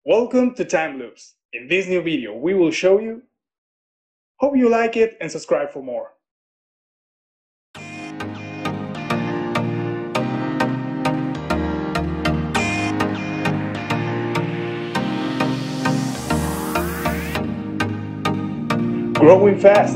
Welcome to Time Loops. In this new video, we will show you. Hope you like it and subscribe for more. Growing fast.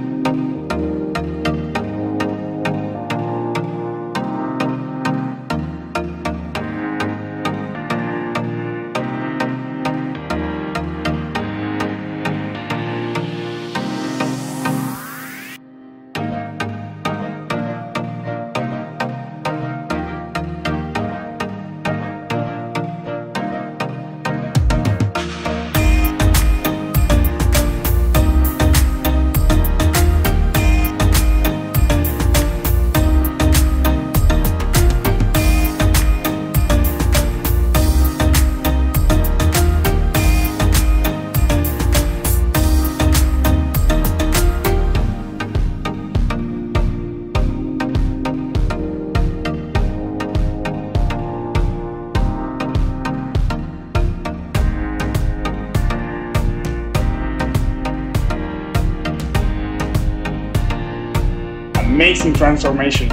Amazing transformation.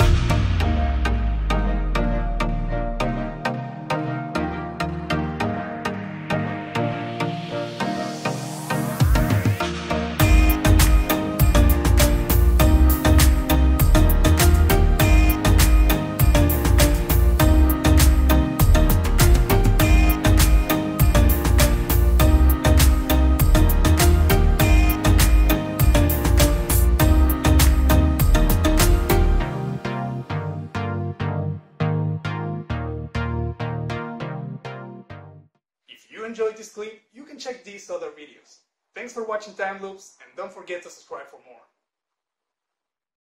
If you enjoyed this clip, you can check these other videos. Thanks for watching Time Loops, and don't forget to subscribe for more.